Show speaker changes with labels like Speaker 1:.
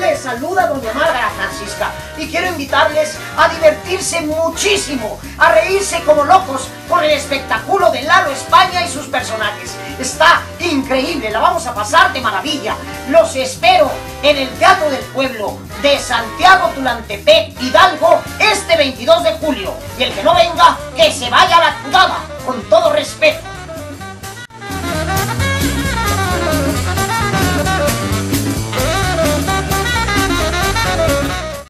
Speaker 1: Les saluda doña Márgara Francisca y quiero invitarles a divertirse muchísimo, a reírse como locos con el espectáculo de Lalo España y sus personajes. Está increíble, la vamos a pasar de maravilla. Los espero en el Teatro del Pueblo de Santiago Tulantepec, Hidalgo, este 22 de julio. Y el que no venga, que se vaya a la cruzada, con todo respeto.